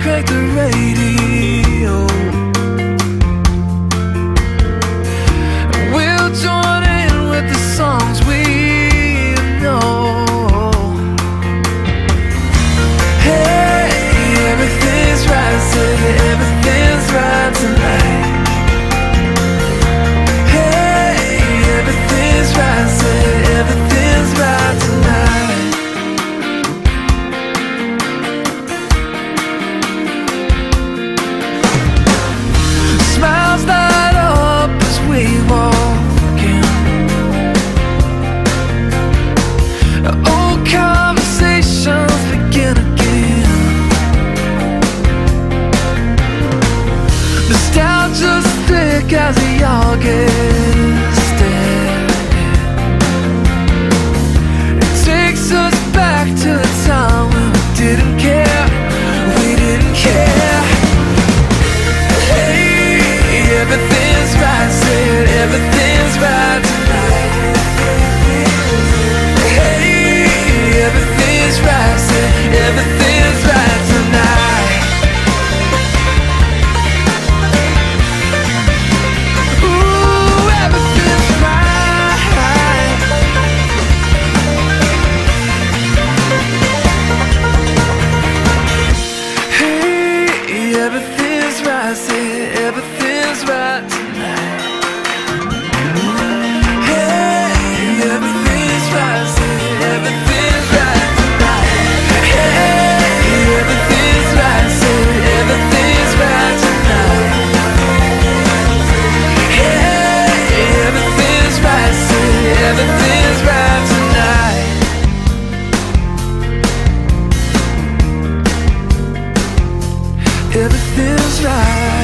crank the radio. We'll join in with the songs we know. Hey, everything's right, say everything's right tonight. Hey, everything's right, say everything's right tonight. Smiles light up as we walk in. Old conversations begin again. Nostalgia's thick as the August day. It takes us back to the time when we didn't care. We didn't care. Hey, everything's right, say it, everything's right tonight. Hey, everything's right, say everything's right tonight. Ooh, everything's right. Hey, everything's right, say everything's right tonight. Hey, everything's right, say everything's right tonight. Hey, everything's right, say everything's right tonight. Hey, everything's right, say everything's right tonight. Everything's right.